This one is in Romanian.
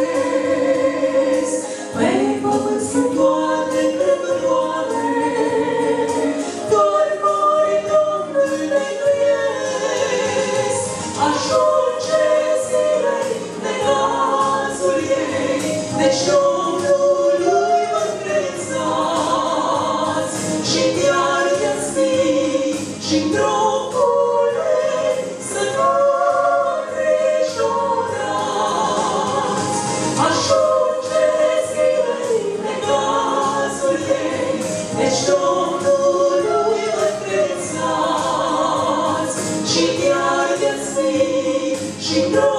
pe pământ sunt toate crăpătoare, doar corii Domnului mântuiesc. Ajunge zilei necazul ei, deci Domnului vă încredințați și-n iargă stii și-n gropul ei să nu îngrijorați. Ajunge zilei necazul ei, deci Domnului vă încredințați și-n iargă stii și-n gropul